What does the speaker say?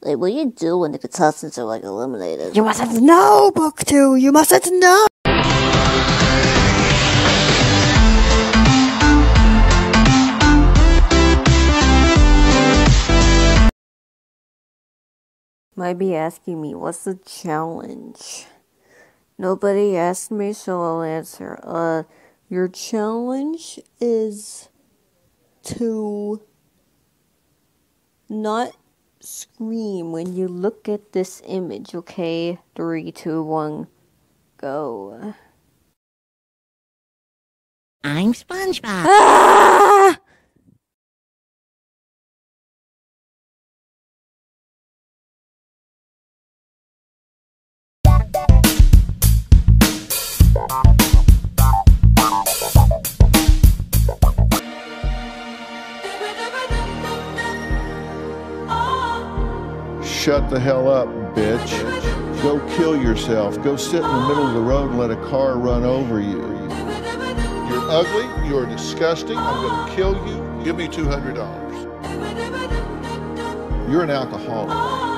Like, what do you do when the contestants are, like, eliminated? You mustn't know, Book 2! You mustn't know! Might be asking me, what's the challenge? Nobody asked me, so I'll answer. Your challenge is to not scream when you look at this image, okay? 3, 2, 1, go. I'm SpongeBob. Ah! Shut the hell up, bitch. Go kill yourself. Go sit in the middle of the road and let a car run over you. You're ugly. You're disgusting. I'm going to kill you. Give me $200. You're an alcoholic.